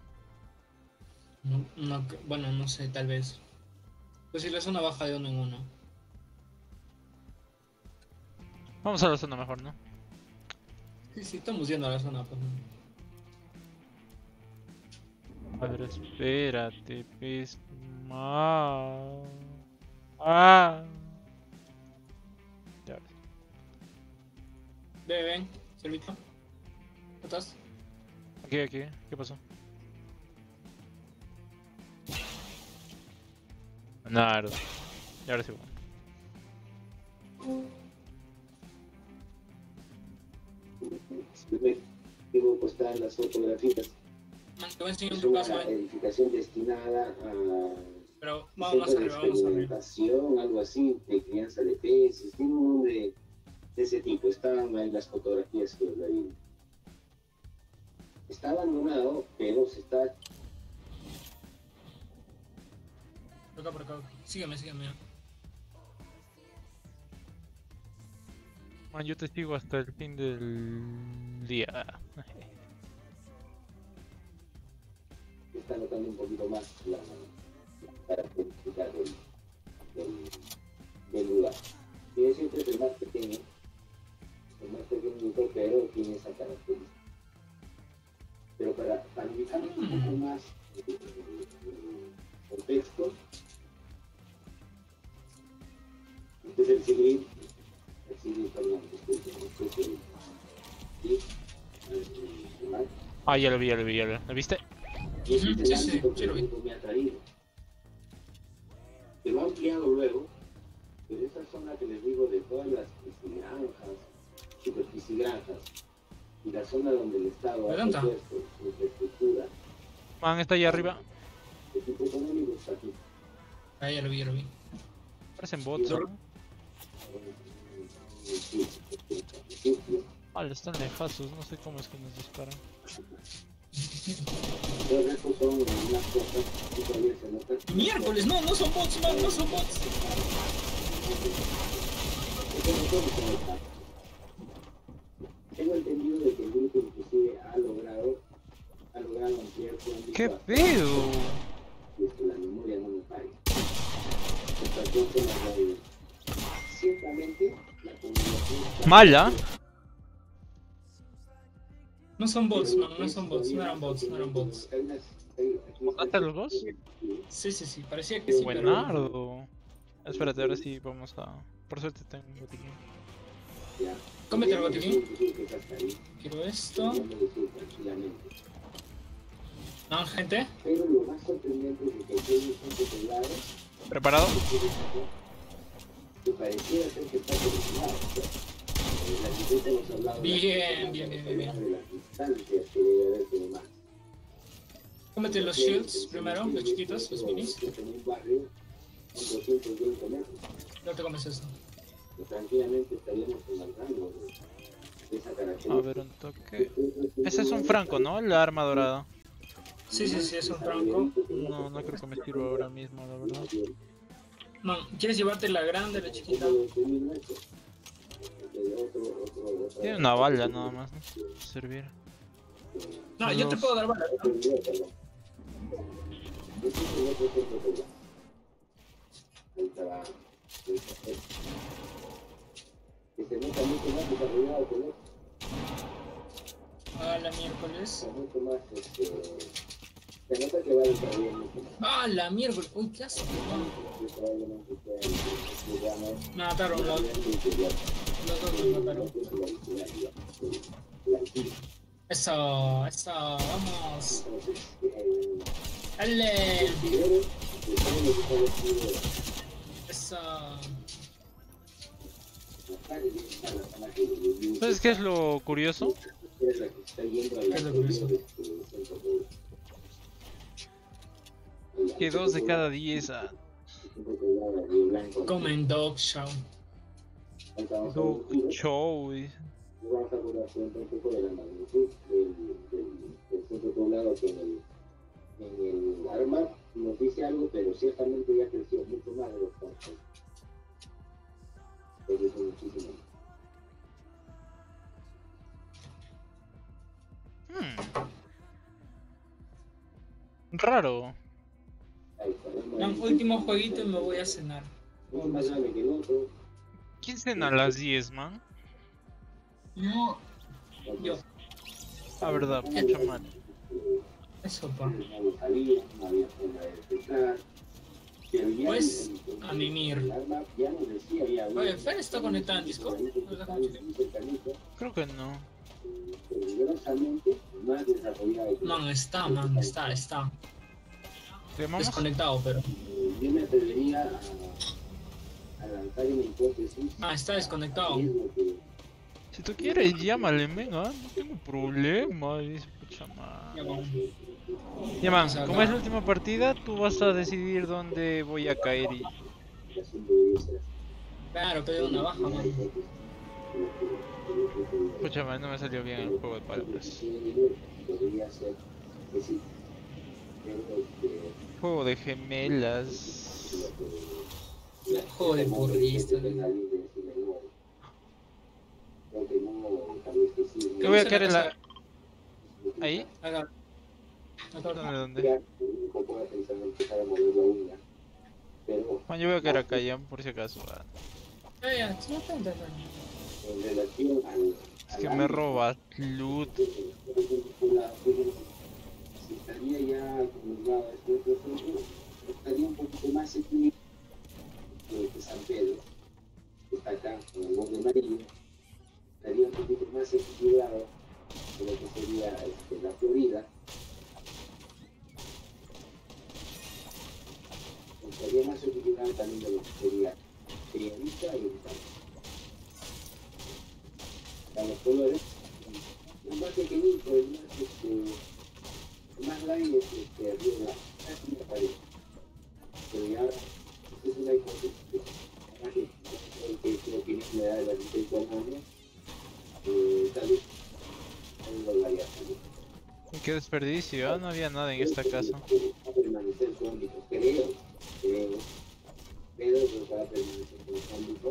Bueno, no sé, tal vez. Pues si la zona baja de uno en uno. Vamos a la zona mejor, ¿no? Sí, estamos yendo a la zona. Pues. A ver, espérate, pues. Ya ves. Ven, servito. ¿Cómo estás? Aquí, aquí. ¿Qué pasó? Nada. Y ahora sí. Digo, pues están las fotografías. Man, te voy a enseñar Es tu una caso, edificación destinada a Pero vamos más centro de arriba, vamos arriba. experimentación, algo así, de crianza de peces, tiene un nombre de ese tipo. Estaban ahí las fotografías que os vi. Está abandonado, pero se está. Por acá. Sígueme. Man, yo te sigo hasta el fin del día. Está notando un poquito más la característica del lugar. Y siempre es el más pequeño, pero tiene esa característica. Pero para ubicar un poco más contexto, este es el Sigrid Fernández, Ah, ya lo vi. ¿Lo viste? y ese es el Sí, ámbito que sí lo vi. me ha traído. Se lo ha ampliado luego, pero esa zona que les digo de todas las piscigranjas, superpiscigranjas, y la zona donde el Estado ha Adelanta. puesto su infraestructura, Man, está ahí arriba. de tipo económico está aquí. Ahí ya lo vi. Parecen bots, ¿no? Vale, están lejazos, no sé cómo es que nos disparan. Los restos son unas cosas que todavía se notan. Miércoles, no son bots, man, no son bots. Tengo entendido de que el grupo inclusive ha logrado ampliar su ámbito ¡Qué a- pedo! y es que la memoria no me falle. Estas dos son las realidades. Ciertamente, la comunicación está- Mala. No son bots, man, no son bots, no eran bots. ¿Mataste a los bots? Sí, parecía que sí, pero... Buenardo. Espérate, ahora sí vamos a... Por suerte tengo un botiquín. Cómete el botiquín. Quiero esto. No, gente. Pero lo más sorprendente es que hay un teclado ¿Preparado? que pareciera ser que está conectado. La arquitecta nos hablaba Bien. de las distancias que debe haber con más. Cómete los shields primero, los chiquitos, los minis. En un barrio con 220 metros. No te comes eso. Que tranquilamente estaríamos en el rango de esa A característica. ver, un toque. Ese es un franco, ¿no? La arma dorada. Sí, es un franco. No creo que me sirva ahora mismo, la verdad. Man, ¿quieres llevarte la grande, la chiquita? Tiene una bala nada más, ¿no? Servir. No, yo te puedo dar balas, ¿no? Que se nota mucho más desarrollado que el otro, Ah, la miércoles. mucho más, se nota que va a desarrollar mucho más. Ah, la miércoles. Uy, ¿qué haces? Yo probablemente sea digamos, Me mataron los dos, me mataron. Eso, vamos. ¡Ale! Eso. ¿Sabes qué es lo curioso? ¿Qué es lo curioso? Que 2 de cada 10 Comen dog show. Dog Show. Vamos a hablar un poco de la magnitud del que en el arma nos dice algo, pero ciertamente ya creció mucho más de los campos. Creció muchísimo. Raro. Ahí está, Un último jueguito y me voy a cenar. mucho más grande que el otro. ¿Quién cena a las 10, man? No, yo. Ah, verdad, pucha madre. Eso, pa. No sabía, no había forma de detectar. Pero ya Pues, el a mimir. el arma ya nos decía, ya Oye, Fer está conectado en Discord. Creo que no. Peligrosamente más desarrollado. Man, está. ¿Le llamamos? Desconectado, pero. Yo me atrevería a lanzar una hipótesis. Ah, está desconectado. Es lo que Si tú quieres, llámale, venga, no tengo problema. Dice, pucha Ya, madre. man. Ya, man, O sea, como es la última partida, tú vas a decidir dónde voy a caer y... el asunto debe ser Claro, pero una baja, man. Pucha madre, no me salió bien el juego de palabras. podría ser que sí. Pero Juego de gemelas. Juego de porristas. ¿Qué voy a caer en la...? ¿Ahí? Acá. ¿Dónde? Juan, yo voy a caer acá ya, por si acaso. Ah. Ya, sí, está. En relación Es que me roba loot. si estaría ya acumulado este proceso, estaría un poquito más equilibrado que San Pedro, que está acá con el borde amarillo, estaría un poquito más equilibrado de lo que sería la Florida. Estaría más equilibrado también de lo que sería Priavista y Oriental. A los colores, un más pequeñito, el más grande es arriba, casi me parece. Pero ya, es una hipótesis que creo que me da la licencia hormona, tal vez no lo vaya a salir. Qué desperdicio, ¿ah? No había nada en esta casa. Va a permanecer cómplico, creo, pero que va a permanecer cómplico.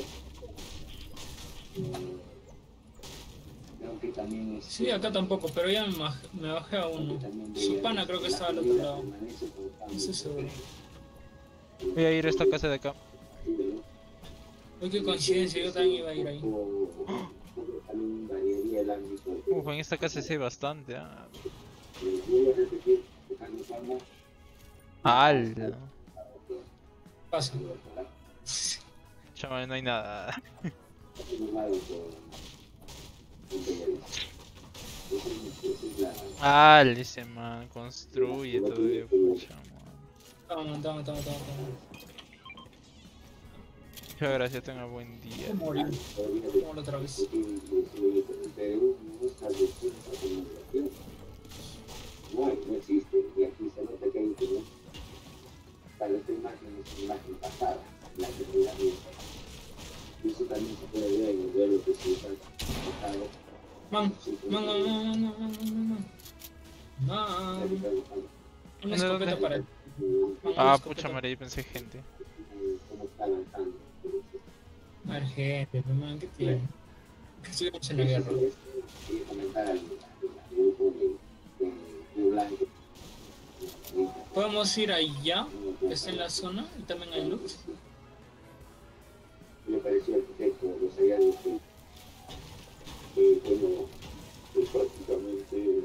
Creo que también Sí, acá tampoco, pero ya me bajé a uno. Su pana creo que estaba al otro lado. No estoy seguro. Voy a ir a esta casa de acá. Uy, qué coincidencia, yo también iba a ir ahí. También variaría el ámbito. Uf, en esta casa sé bastante, ah. Voy a repetir, dejando calma. ¡Al! Pasa. Chaval, no hay nada. ¡Al! Ese man construye todavía, pucha man. Toma. Muchas gracias, tenga buen día. Morir. Como otra vez. No existe, y aquí se nota que hay internet. Para esta imagen es una imagen pasada, la que se da bien. Y eso también se puede ver en el duelo que se usa pasado. Man. Una escopeta para él. Ah, pucha madre, yo pensé gente. Cómo está lanzando. A ver, gente, man, ¿qué tiene? Que estuvimos en la guerra. Y comentar al grupo de blanco. Podemos ir allá, que está en la zona, y también hay loot. Me pareció arquitecto, los hallados bueno, es prácticamente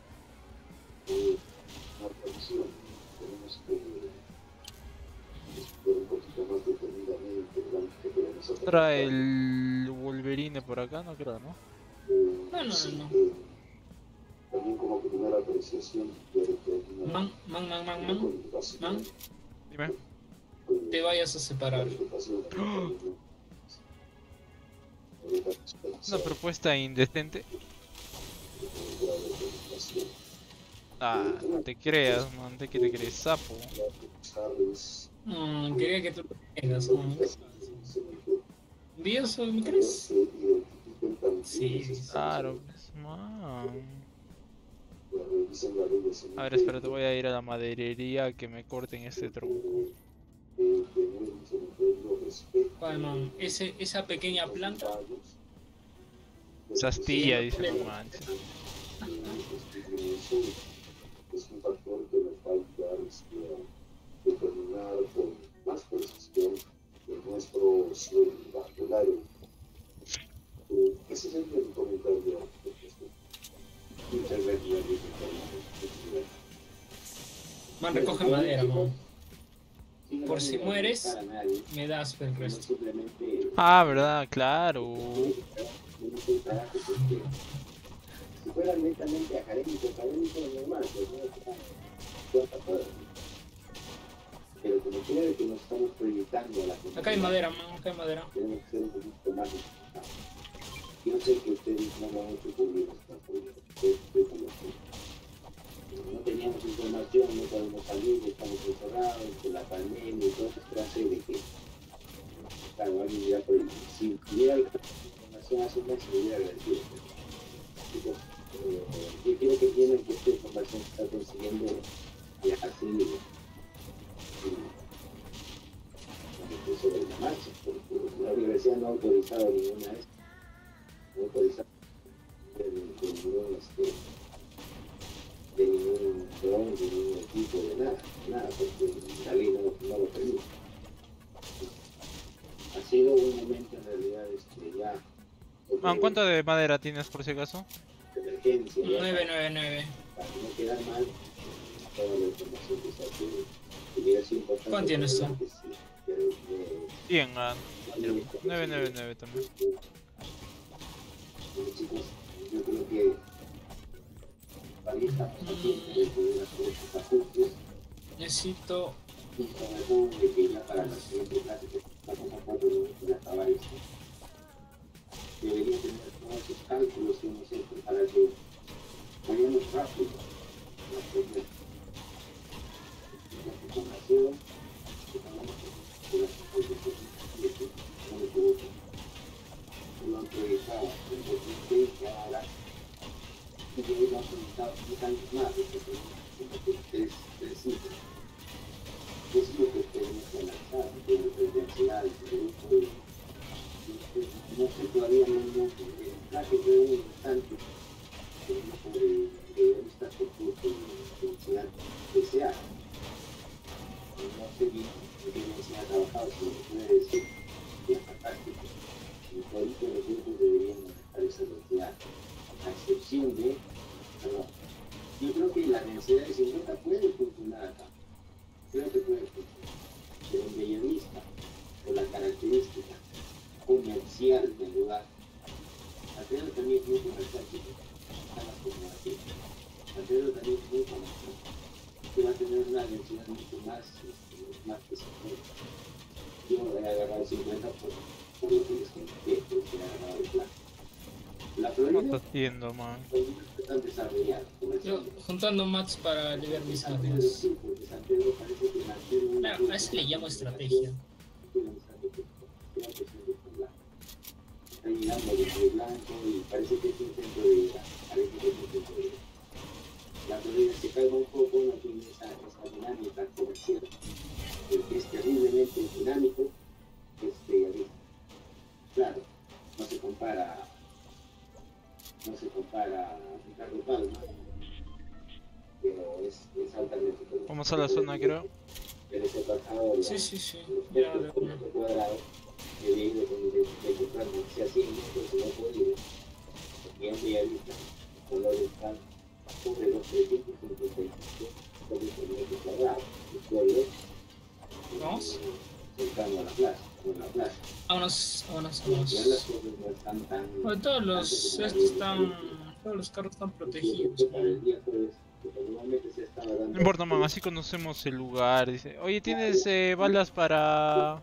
una tradición. Tenemos que explorar un poquito más determinadamente que podemos hacer. Trae el Wolverine por acá, no creo, ¿no? No. También como primera apreciación de Man, Dime. te vayas a separar. Una propuesta indecente. Ah, no te creas, man, ¿de qué te crees, sapo? Quería que tú lo tengas, man. ¿Envíos me crees? Sí. Claro, pues, man. diciendo a Rubio A ver, espérate, voy a ir a la maderería a que me corten este tronco. ¿Cuál, man? Esa pequeña planta. Esa astilla, dice, no manches. Es un factor que nos va a ayudar determinar con más precisión nuestro suelo vasculario. Ese es el comentario. Muchas gracias. Man, recoge madera, man. Por si mueres, me das el resto. Ah, verdad, claro. Si fuera netamente académico normal, pues no. Pero como quiere que nos estamos proyectando a la comunidad, Acá hay madera, man, acá hay madera. tenemos que ser un poquito más enfocados. Yo sé que ustedes no lo han hecho público, no teníamos información, no podemos salir, estamos encerrados con la pandemia y todo eso hace de que, claro, alguien dirá, pero si hubiera información hace un mes, se hubiera agradecido. Yo quiero que entiendan que esta información se está consiguiendo así sobre la marcha, porque la universidad no ha autorizado ninguna vez, no ha autorizado de ningún dron, de ningún equipo, de nada, porque la ley no lo permite. Ha sido un momento en realidad ya Man, ¿cuánto de madera tienes por si acaso? de emergencia, ya 999. para no quedar mal, toda la información que se hace hubiera sido importante. ¿Cuánto tienes tú? Sí, pero 100, 999 también. bueno, chicos, yo creo que para esta pasatiempo de poder hacer estos ajustes, Necesito. y sobre todo de que ya para la siguiente clase que estamos a 4 minutos de acabar esto, debería tener todos esos cálculos que hemos hecho para que vayamos rápido a la primera. La información que tengamos de las cosas no me equivoco. Lo han proyectado en 2020 ahora y que hoy lo han proyectado 10 años más, porque tenemos 3 cifras. Eso es lo que tenemos que analizar, de densidades, de grupo, no sé, todavía no, la que fue un instante, el grupo de listas por curso de densidad deseada. No sé bien en qué densidad ha trabajado, si me puede decir, bien fantástico. Y por ahí los grupos deberían manejar esa densidad, a excepción de, perdón, yo creo que la densidad de 50 puede funcionar acá. Creo que puede funcionar, pero en Bellavista, por la característica comercial del lugar, Alfredo también es muy comercial, chicos, están las corporativas. Alfredo también es muy comercial, que va a tener una densidad mucho más que 50. Yo voy a agarrar 50 por lo que les comenté, porque he agarrado el plan. La No Florida, estás haciendo, man. están desarrolladas Yo comercialmente. juntando mats para aliviar mis San Pedro armas. sí, porque San Pedro parece que nació un Claro, a eso le llamo estrategia. Está llegando de blanco y parece que es un centro de vida, parece que es un centro de vida. La Florida se calma un poco, no tiene esa dinámica comercial, el que es terriblemente dinámico, es Bellavista. Claro, no se compara a Ricardo Palma, pero es altamente. Vamos a la zona, creo. Pero ese pasado, Sí. Ya, de una. cuadrado, he leído de comprar sea 100 metros y no he podido, porque en Bellavista, el color está sobre los 355 metros cuadrados, el suelo Vamos. cercano a la plaza, con la plaza. Vámonos. Ya las cosas no están tan... Bueno, todos los carros están protegidos. Para el día jueves, porque normalmente se estaba dando... No importa, man, así conocemos el lugar. Dice, oye, ¿tienes balas para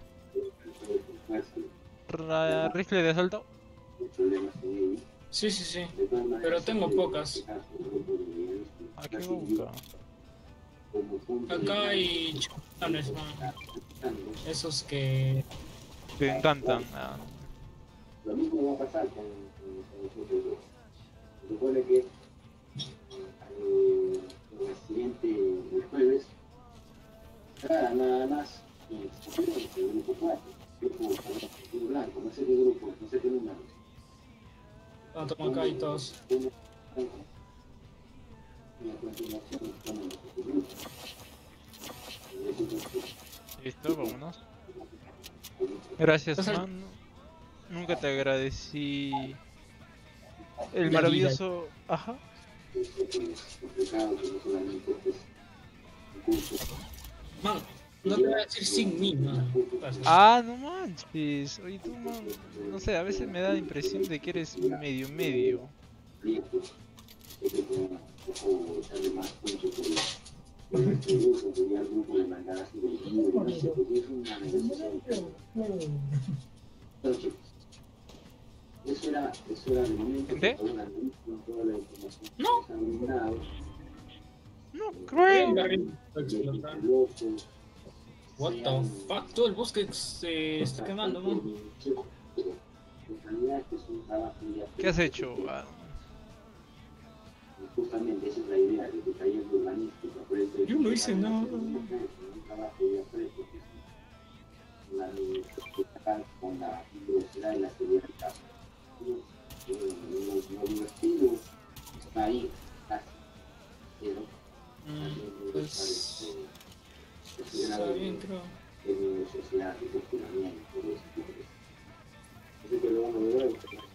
rifle de asalto? problemas con ellos. Sí. De todas maneras, Pero tengo pocas. Aquí voy a buscar. Acá hay chutanes, man. Esos que. Te encantan. Lo mismo va a pasar con nosotros dos. Se supone que acá y todos. Y a continuación ponen los Listo, vámonos. Gracias, Entonces- man. Nunca te agradecí el La maravilloso... Ajá. complicado que no solamente es un curso. Man, no te voy a decir sin mí, man. ¿Qué pasa? Ah, no manches. Oye, tú, man. No sé, a veces me da la impresión de que eres medio medio. Proyectos que se pueden un poco echarle más punto por el grupo, sería el grupo de mandar así de libre, no sé, pues es una negociación. Pero chicos, eso era de momento, ¿Gente? con toda la información que No. nos han brindado, No El creo. barril va a explotar. What the fuck? Todo el bosque se está quemando, man. En realidad este es un trabajo ya ¿Qué has hecho? Ah, justamente esa es la idea de que taller de urbanística por eso Yo no hice nada. un trabajo ya preso que es la de con la velocidad y la seguridad del caso lo divertido está ahí casi pero también Pues está bien, creo. en la sociedad de cuestionamiento de ese tipo de cosas. Así que lo vamos a lograr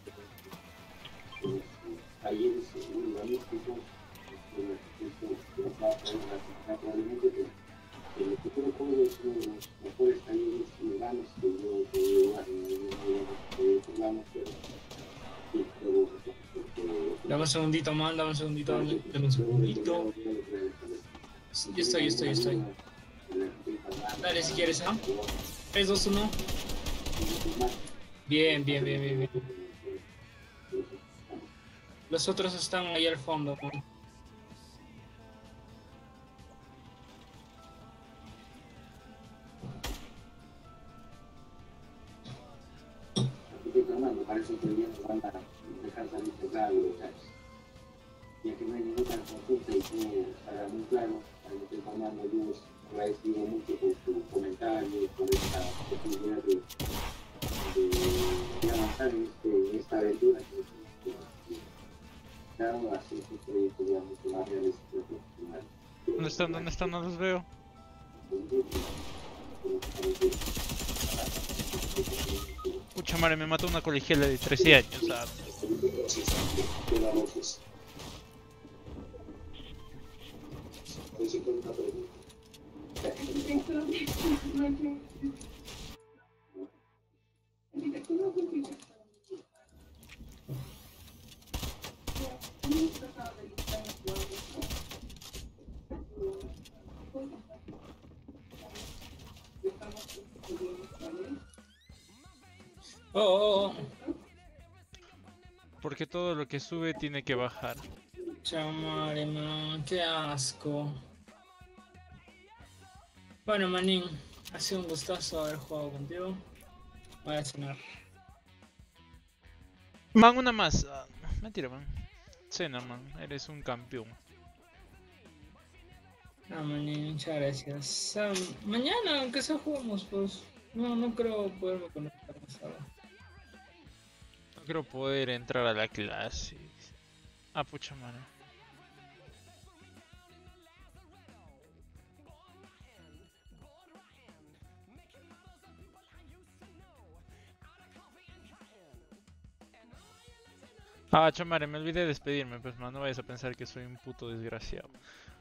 los talleres urbanísticos probablemente que el futuro puede ser uno de los mejores talleres urbanos que yo he podido llevar en urbanos, pero sí, luego Dame un segundito, man, dame un segundito, dame un segundito. Sí, yo estoy. Dale si quieres, ¿ah? 3, 2, 1. Bien. Los otros están ahí al fondo, man. Arquitecto Armando, parece que el día nos van a dejar salir temprano los muchachos. Ya que no hay ninguna consulta y todo estará muy claro, arquitecto Armando, yo os agradecido mucho por su comentario, por esta posibilidad de avanzar en esta aventura que claro, así es un proyecto ya mucho más realista y profesional. ¿Dónde están? No los veo. Pucha madre, me mató una colegiala de 13 años, ah. Oh. Porque todo lo que sube tiene que bajar. Chamare, man, qué asco. Bueno, manín, ha sido un gustazo haber jugado contigo. Voy a cenar. Man, una más. Ah, mentira, man. Cena, man. Eres un campeón. Ah, manín, muchas gracias. Mañana, aunque sea jugamos, pues. No creo poderme conectar más ahora. No creo poder entrar a la clase. Ah, pucha madre. Ah, chamare, me olvidé de despedirme, pues man, no vayas a pensar que soy un puto desgraciado.